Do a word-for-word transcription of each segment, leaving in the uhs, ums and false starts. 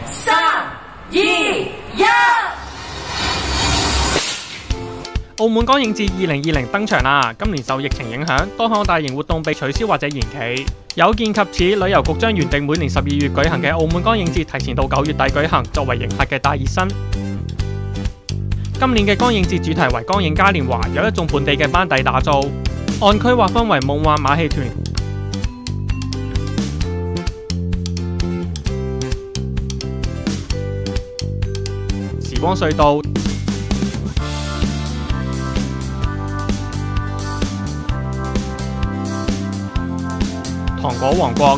三、二、一。 澳門光影節二零二零登場啦！今年受疫情影響，多項大型活動被取消或者延期。有見及此，旅遊局將原定每年十二月舉行嘅澳門光影節提前到九月底舉行，作為迎客嘅大熱身。今年嘅光影節主題為光影嘉年華，有一眾本地嘅班底打造。按區劃分為夢幻馬戲團、時光隧道、糖果王國、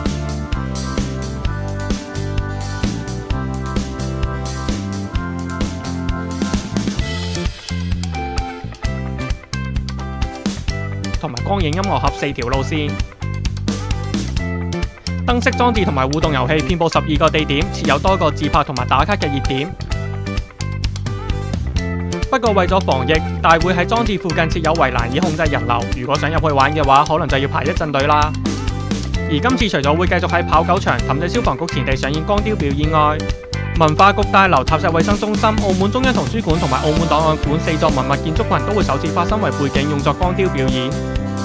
同埋光影音樂盒四條路線。燈飾裝置同埋互動遊戲遍佈十二個地點，設有多個自拍同埋打卡嘅熱點。不過為咗防疫，大會喺裝置附近設有圍欄以控制人流。如果想入去玩嘅話，可能就要排一陣隊啦。而今次除咗會繼續喺跑狗場、氹仔消防局前地上演光雕表演外，文化局大樓、塔石衛生中心、澳門中央圖書館同埋澳門檔案館四座文物建築群都會首次化身為背景，用作光雕表演。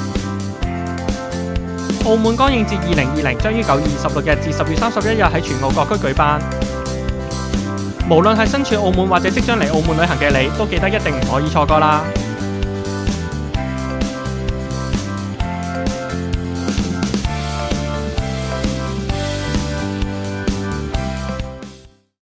澳門光影節二零二零將於九月二十六日至十月三十一日喺全澳各區舉辦。無論係身處澳門或者即將嚟澳門旅行嘅你，都記得一定唔可以錯過啦！